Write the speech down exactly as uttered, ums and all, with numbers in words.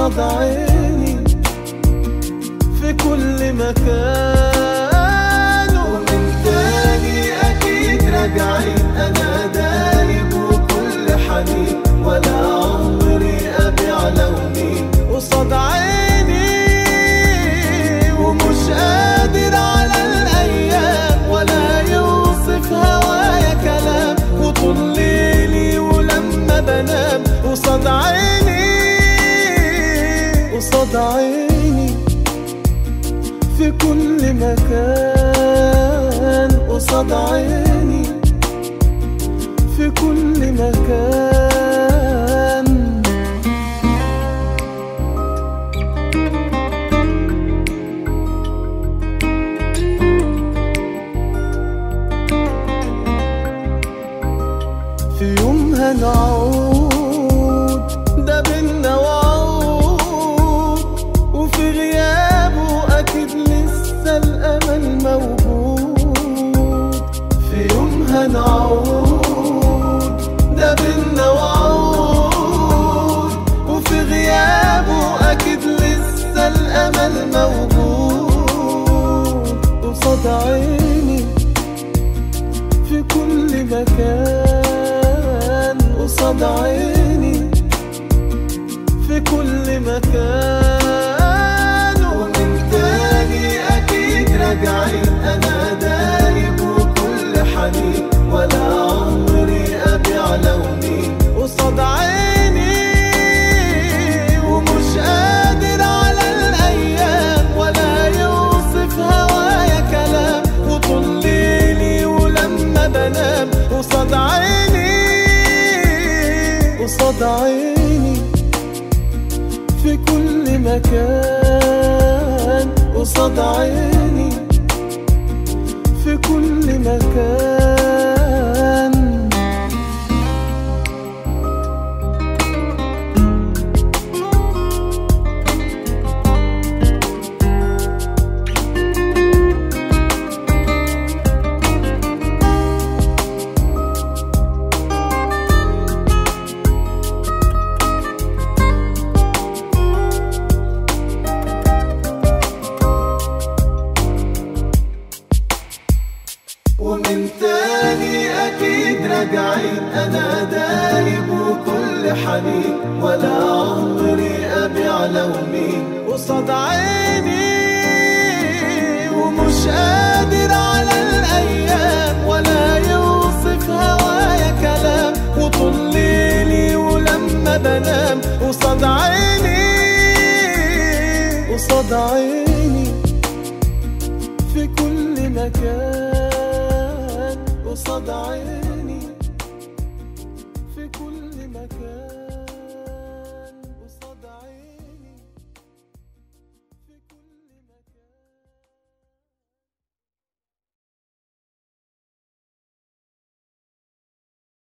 قصاد عيني في كل مكان. ومن تاني أكيد راجعين، أنا دايب وكل حنين، ولا عمري أبيع لوني قصاد عيني. ومش قادر على الأيام ولا يوصف هوايا كلام، وطول ليلي ولما بنام قصاد عيني قصاد عيني في كل مكان. قصاد عيني في كل مكان. في يوم هنعود ده بينا وعود، وفي غيابه أكيد لسه الأمل موجود. في يوم هنعود ده بينا وعود، وفي غيابه أكيد لسه الأمل موجود. قصاد عيني في كل مكان. قصاد عيني في كل مكان. ومن تاني أكيد راجعين، أنا دايب وكل حنين، ولا عمري أبيع لوني قصاد عيني. ومش قادر على الأيام ولا يوصف هوايا كلام، وطول ليلي ولما بنام قصاد عيني قصاد عيني في كل مكان. قصاد عيني في كل مكان. ومن تاني أكيد راجعين، أنا دايب وكل حنين، ولا عمري أبيع لوني قصاد عيني. ومش قادر على الأيام ولا يوصف هوايا كلام، وطول ليلي ولما بنام قصاد عيني قصاد عيني في كل مكان. قصاد عيني